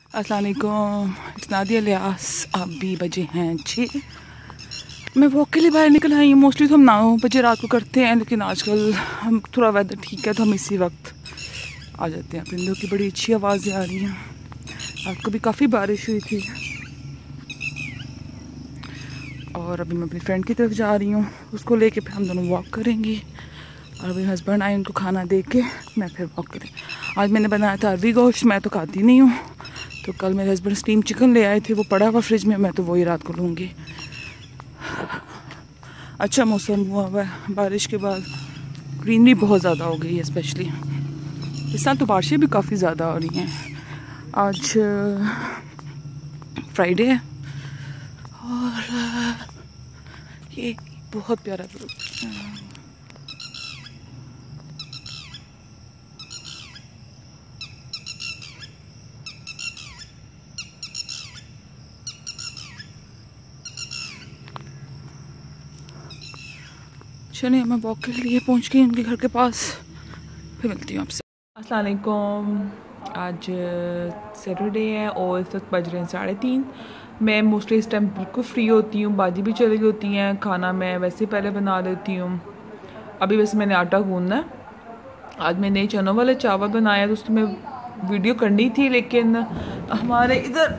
अस्सलाम वालेकुम, इट्स नादिया लियास। अभी बजे हैं 6। मैं वॉक के लिए बाहर निकल आई हूँ। मोस्टली तो हम 9 बजे रात को करते हैं, लेकिन आजकल हम थोड़ा वेदर ठीक है तो हम इसी वक्त आ जाते हैं। परिंदों की बड़ी अच्छी आवाज़ें आ रही हैं। रात को भी काफ़ी बारिश हुई थी। और अभी मैं अपनी फ्रेंड की तरफ जा रही हूँ, उसको लेके फिर हम दोनों वॉक करेंगी। और अभी हस्बैंड आए, उनको खाना दे के मैं फिर वॉक करें। आज मैंने बनाया था अरबी गोश्त, मैं तो खाती नहीं हूँ, तो कल मेरे हस्बैंड स्टीम चिकन ले आए थे, वो पड़ा हुआ फ्रिज में, मैं तो वही रात को लूँगी। अच्छा मौसम हुआ हुआ है, बारिश के बाद ग्रीनरी बहुत ज़्यादा हो गई है। स्पेशली इस साल तो बारिशें भी काफ़ी ज़्यादा हो रही हैं। आज फ्राइडे है और ये बहुत प्यारा चलिए मैं वॉक के लिए पहुंच गई उनके घर के पास, फिर मिलती हूँ आपसे। अस्सलाम वालेकुम। आज सैटरडे है और इस वक्त बज रहे हैं 3:30। मैं मोस्टली इस टाइम बिल्कुल फ्री होती हूँ, बाजी भी चली होती हैं। खाना मैं वैसे पहले बना लेती हूँ। अभी वैसे मैंने आटा गूंदना है। आज मैंने चनों वाले चावल बनाया, तो उसकी मैं वीडियो करनी थी, लेकिन हमारे इधर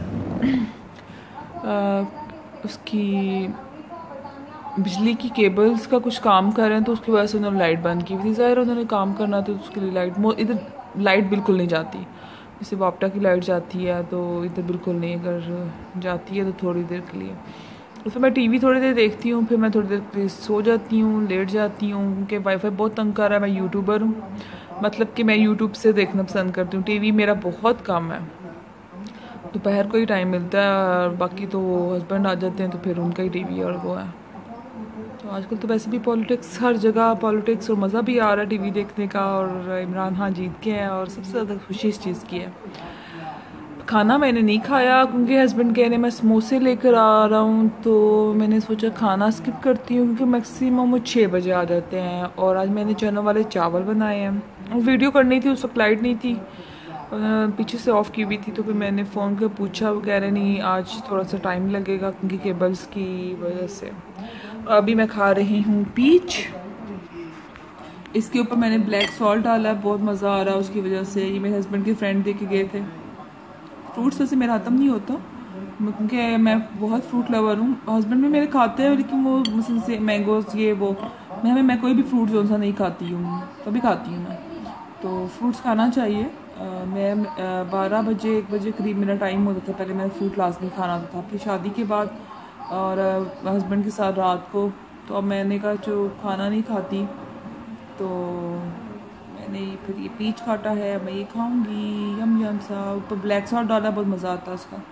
उसकी बिजली की केबल्स का कुछ काम कर रहे हैं, तो उसकी वजह से उन्होंने लाइट बंद की थी। ज़ाहिर उन्होंने काम करना, तो उसके लिए लाइट इधर लाइट बिल्कुल नहीं जाती। जैसे वापटा की लाइट जाती है तो इधर बिल्कुल नहीं, अगर जाती है तो थोड़ी देर के लिए। तो फिर मैं टीवी थोड़ी देर देखती हूँ, फिर मैं थोड़ी देर सो जाती हूँ, लेट जाती हूँ, क्योंकि वाईफाई बहुत तंग कर रहा है। मैं यूट्यूबर हूँ, मतलब कि मैं यूट्यूब से देखना पसंद करती हूँ। टीवी मेरा बहुत कम है, दोपहर को ही टाइम मिलता है, और बाकी तो हस्बैंड आ जाते हैं तो फिर उनका ही टीवी और वो है। तो आजकल तो वैसे भी पॉलिटिक्स, हर जगह पॉलिटिक्स, और मज़ा भी आ रहा है टीवी देखने का। और इमरान खान जीत के हैं, और सबसे ज़्यादा खुशी इस चीज़ की है। खाना मैंने नहीं खाया क्योंकि हस्बैंड कह रहे हैं मैं समोसे लेकर आ रहा हूँ, तो मैंने सोचा खाना स्किप करती हूँ, क्योंकि मैक्सिमम वो 6 बजे आ जाते हैं। और आज मैंने चनों वाले चावल बनाए हैं। वीडियो करनी थी, उस वक्त लाइट नहीं थी, पीछे से ऑफ़ की हुई थी। तो फिर मैंने फ़ोन कर पूछा, वो कह रहे नहीं आज थोड़ा सा टाइम लगेगा क्योंकि केबल्स की वजह से। अभी मैं खा रही हूँ पीच। इसके ऊपर मैंने ब्लैक सॉल्ट डाला है, बहुत मज़ा आ रहा है उसकी वजह से। ये मेरे हस्बैंड के फ्रेंड दे के गए थे। फ्रूट्स वैसे मेरा ख़त्म नहीं होता, क्योंकि मैं बहुत फ्रूट लवर हूँ। हस्बैंड भी मेरे खाते हैं, लेकिन वो मसल से मैंगोज ये वो, मैं कोई भी फ्रूट जो सा नहीं खाती हूँ, कभी खाती हूँ मैं। तो फ्रूट्स खाना चाहिए। मैं 12 बजे 1 बजे करीब मेरा टाइम होता था, पहले मैंने फ्रूट लाजमी खाना होता था। फिर शादी के बाद और हस्बैंड के साथ रात को, तो अब मैंने कहा जो खाना नहीं खाती, तो मैंने फिर ये पीच काटा है, मैं ये खाऊंगी। यम यम सा, ऊपर ब्लैक सॉल्ट डाला, बहुत मज़ा आता है उसका।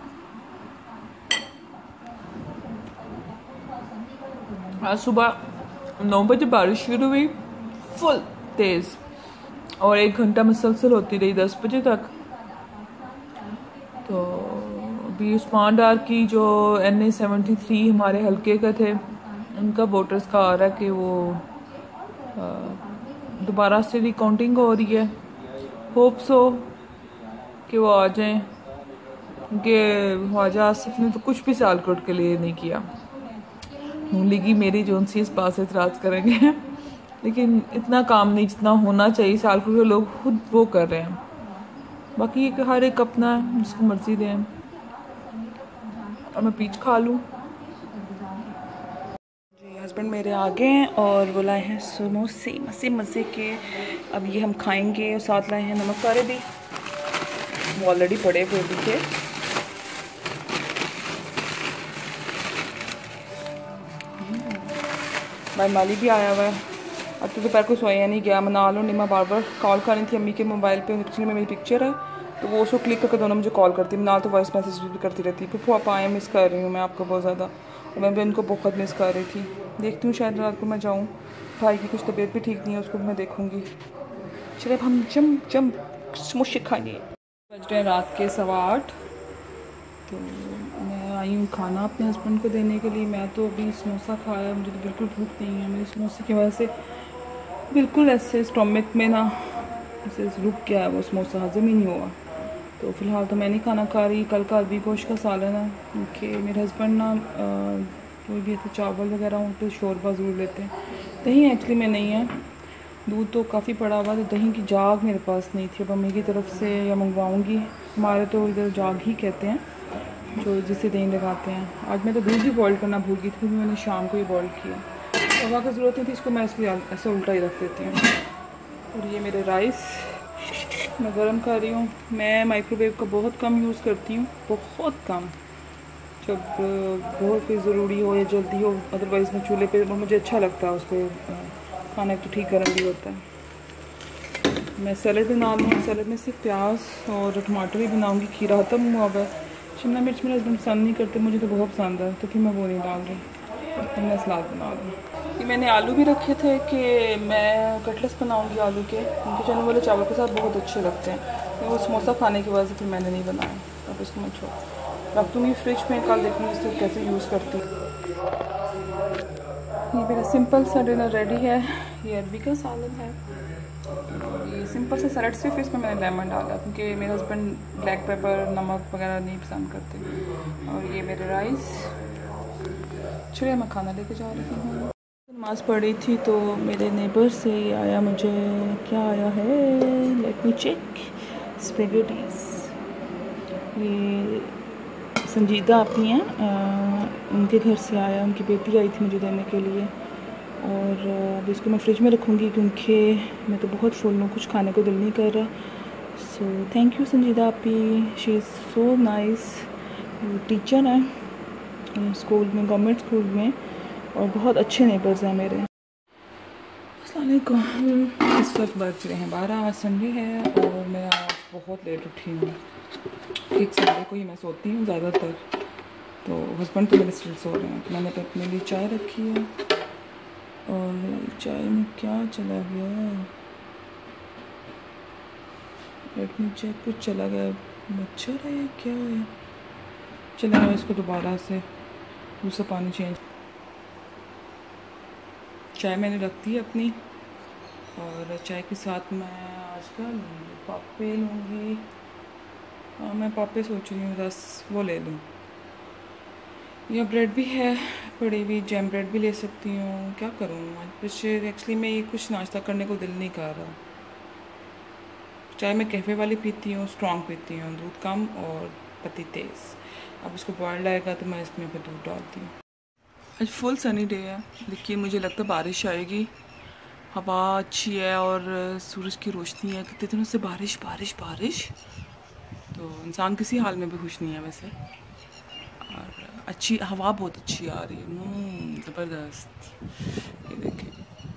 आज सुबह 9 बजे बारिश शुरू हुई, फुल तेज़, और 1 घंटा मुसलसल होती रही 10 बजे तक। तो अभी उस्मान डार की जो NA 73 हमारे हल्के का थे, उनका वोटर्स का आ रहा है कि वो दोबारा से रिकाउंटिंग हो रही है। होप सो कि वो आ जाएं, क्योंकि ख्वाजा आसिफ ने तो कुछ भी सियालकोट के लिए नहीं किया। नून लीगी मेरी जो उनसी इस बात से इतराज़ करेंगे, लेकिन इतना काम नहीं जितना होना चाहिए। सियालकोट के लोग खुद वो कर रहे हैं, बाकी हर एक अपना है, जिसको मर्जी दें। और मैं पीच खा लूँ। हस्बैंड मेरे आ गए हैं और वो लाए हैं समोसे, मज़े मज़े के। अब ये हम खाएंगे, और साथ लाए हैं नमक पारे भी, वो ऑलरेडी पड़े हुए भी थे। भाई माली भी आया हुआ है। अब तो दोपहर को सोया नहीं गया। मना लो निमा बार बार कॉल कर रही थी अम्मी के मोबाइल पे, एक्चुअली में मेरी पिक्चर है, तो वो उसको क्लिक करके दोनों मुझे कॉल करती, मना तो वॉइस मैसेज भी करती रहती। फिर आप आए, मिस कर रही हूँ मैं आपको बहुत ज़्यादा, और मैं भी उनको बहुत मिस कर रही थी। देखती हूँ शायद रात को मैं जाऊँ। भाई की कुछ तबीयत भी ठीक नहीं है, उसको मैं देखूँगी। चले अब हम जम समोसे खाएंगे। बज रहे हैं रात के 8:15, तो मैं आई हूँ खाना अपने हस्बैंड को देने के लिए। मैं तो अभी समोसा खाया, मुझे तो बिल्कुल भूख नहीं है। मेरी समोसे की वजह से बिल्कुल ऐसे स्टोमक में ना ऐसे रुक गया है, वो समोसा हजम ही नहीं हुआ। तो फ़िलहाल तो मैं नहीं खाना खा रही। कल का अरबी गोश्त का सालन है, क्योंकि मेरे हस्बैंड ना कोई भी ऐसे चावल वगैरह हो तो शोरबा ज़रूर लेते हैं। दही एक्चुअली में नहीं है, दूध तो काफ़ी पड़ा हुआ, तो दही की जाग मेरे पास नहीं थी। अब मम्मी की तरफ से या मंगवाऊँगी। हमारे तो इधर जाग ही कहते हैं जो जिससे दही लगाते हैं। आज मैं तो दूध ही बॉयल करना भूल गई थी, क्योंकि मैंने शाम को ही बॉयल किया और अगर ज़रूरत नहीं थी इसको मैं इसलिए ऐसे उल्टा ही रख देती हूँ। और ये मेरे राइस मैं गरम कर रही हूँ। मैं माइक्रोवेव का बहुत कम यूज़ करती हूँ, बहुत कम, जब बहुत कोई ज़रूरी हो या जल्दी हो। अदरवाइज़ मैं चूल्हे पे, मुझे अच्छा लगता है उस पर खाना, तो ठीक गर्म भी होता है। मैं सैलड बना लूँ, सैलड में सिर्फ प्याज और टमाटर ही बनाऊँगी। खीरा ख़त्म हुआ हुआ है। शिमला मिर्च मेरे हस्बैंड पसंद नहीं करते, मुझे तो बहुत पसंद है, तो फिर मैं वो नहीं डाल रही, फिर मैं सलाद बना रही। ये मैंने आलू भी रखे थे कि मैं कटलेट्स बनाऊंगी आलू के, उनके चने वाले चावल के साथ बहुत अच्छे लगते हैं। वो समोसा खाने की वजह से फिर मैंने नहीं बनाया, अब इसको मैं छोड़ रख दूँगी फ्रिज में, कल देखूँगी इसको कैसे यूज़ करती हूँ। ये मेरा सिंपल सा डिनर रेडी है। ये अरबी का सालन है, ये सिंपल सा सैलड, सिर्फ इसमें मैंने लेमन डाला क्योंकि मेरे हस्बैंड ब्लैक पेपर नमक वगैरह नहीं पसंद करते। और ये मेरे राइस। चलिए मैं खाना लेके जा रही हूँ। नमाज़ पढ़ी थी तो मेरे नेबर से आया, मुझे क्या आया है, लेट मी चेक, स्पेगेटीज। ये संजीदा आपी हैं, उनके घर से आया, उनकी बेटी आई थी मुझे देने के लिए। और अब इसको मैं फ्रिज में रखूँगी क्योंकि मैं तो बहुत फुल हूँ, कुछ खाने को दिल नहीं कर रहा। सो थैंक यू संजीदा आपी, she is so nice. Teacher हैं स्कूल में, गवर्नमेंट स्कूल में, और बहुत अच्छे नेबर्स हैं मेरे। अस्सलाम वालेकुम। इस वक्त बज रहे हैं 12, आज संडे है और मैं आज बहुत लेट उठी हूँ। एक संडे को ही मैं सोती हूँ ज़्यादातर, तो हस्बैंड तो मेरे स्टिल सो रहे हैं। तो मैंने अपने लिए चाय रखी है और चाय में क्या चला गया, लेट मी चेक, कुछ चला गया, मच्छर है या क्या है। चले मैं इसको दोबारा से दूसरा पानी चेंज। चाय मैंने रख दी अपनी, और चाय के साथ मैं आजकल पापे लूँगी। हाँ मैं पापे सोच रही हूँ 10 वो ले लूँ। यह ब्रेड भी है पड़ी हुई, जैम ब्रेड भी ले सकती हूँ, क्या करूँ आज बच्चे। एक्चुअली मैं ये कुछ नाश्ता करने को दिल नहीं कर रहा। चाय मैं कैफ़े वाली पीती हूँ, स्ट्रॉन्ग पीती हूँ, दूध कम और पत्ती तेज़। अब इसको बॉइल्ड आएगा तो मैं इसमें फिर दूध डालती हूँ। आज फुल सनी डे है, लेकिन मुझे लगता है बारिश आएगी। हवा अच्छी है और सूरज की रोशनी है। कितने दिनों से बारिश बारिश बारिश, तो इंसान किसी हाल में भी खुश नहीं है वैसे। और अच्छी हवा बहुत अच्छी आ रही है, ज़बरदस्त। ये देखिए,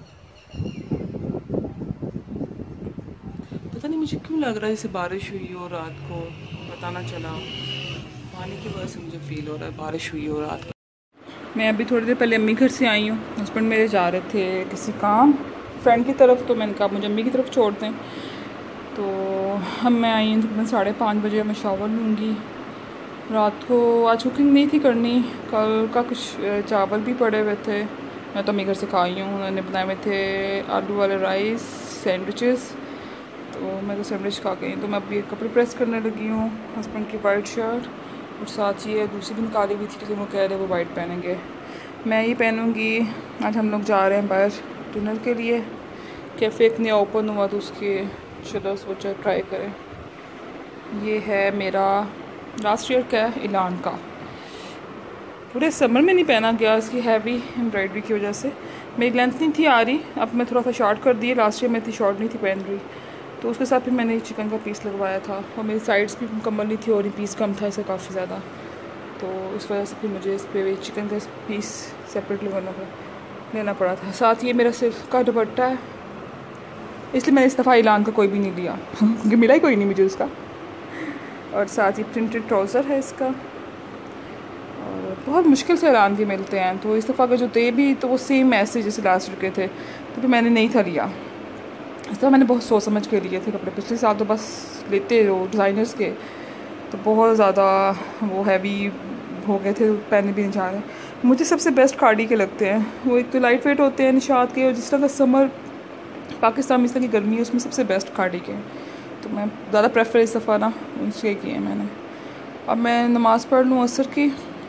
पता नहीं मुझे क्यों लग रहा है जैसे बारिश हुई हो रात को, पता ना चला। पानी की वजह से मुझे फील हो रहा है बारिश हुई हो रात को। मैं अभी थोड़ी देर पहले अम्मी घर से आई हूँ। हस्बैंड मेरे जा रहे थे किसी काम फ्रेंड की तरफ, तो मैंने कहा मुझे अम्मी की तरफ छोड़ दें। तो हम मैं आई हूँ तकरीबन 5:30 बजे। मैं शावर लूँगी। रात को आज कुकिंग नहीं थी करनी, कल का कुछ चावल भी पड़े हुए थे, मैं तो अम्मी घर से खा आई हूँ। उन्होंने बनाए हुए थे आलू वाले राइस, सैंडविचेस, तो मैं तो सैंडविच खा गई। तो मैं अभी कपड़े प्रेस करने लगी हूँ। हस्बैंड की वाइट शर्ट और साथ ये दूसरी भी निकाली हुई थी, लेकिन वो कह रहे वो वाइट पहनेंगे, मैं ये पहनूँगी। आज हम लोग जा रहे हैं बाहर डिनर के लिए। कैफ़े एक नया ओपन हुआ तो उसके चलो सोचा ट्राई करें। ये है मेरा लास्ट ईयर का इलान का, पूरे समर में नहीं पहना गया, इसकी हैवी एम्ब्रॉयडरी की वजह से। मेरी लेंथ नहीं थी आ रही, अब मैं थोड़ा सा शॉर्ट कर दिए। लास्ट ईयर में इतनी शॉर्ट नहीं थी पहन रही, तो उसके साथ फिर मैंने चिकन का पीस लगवाया था और मेरी साइड्स भी मुकम्मल नहीं थी और ये पीस कम था इससे काफ़ी ज़्यादा, तो इस वजह से फिर मुझे इस पर चिकन का पीस सेपरेट लेना पड़ा था। साथ ये मेरा सिल्क का दुपट्टा है, इसलिए मैंने इस दफ़ा इलान का कोई भी नहीं लिया क्योंकि मिला ही कोई नहीं मुझे उसका। और साथ ही प्रिंटेड ट्राउज़र है इसका, और बहुत मुश्किल से इलान के मिलते हैं। तो इस दफ़ा का जो थे भी तो वो सेम ऐसे जैसे लास्ट ईयर के थे, तो फिर मैंने नहीं था लिया। इस तरह मैंने बहुत सोच समझ के लिए थे कपड़े। पिछले साल तो बस लेते रहो डिज़ाइनर्स के, तो बहुत ज़्यादा वो हैवी हो गए थे, पहने भी नहीं जा रहे। मुझे सबसे बेस्ट खाड़ी के लगते हैं, वो एक तो लाइट वेट होते हैं निशात के, और जिस तरह का समर पाकिस्तान में इस तरह की गर्मी है उसमें सबसे बेस्ट खाड़ी के। तो मैं ज़्यादा प्रेफर इस दफ़ा ना उसके किए मैंने। अब मैं नमाज़ पढ़ लूँ असर की,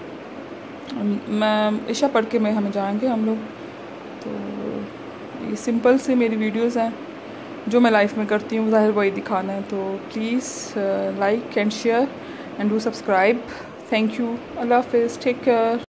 मैं इशा पढ़ के हमें जाएंगे हम लोग। तो ये सिंपल से मेरी वीडियोस हैं जो मैं लाइफ में करती हूँ, ज़ाहिर वही दिखाना है। तो please like and share and do subscribe. Thank you. अल्लाह हाफिज़। Take care.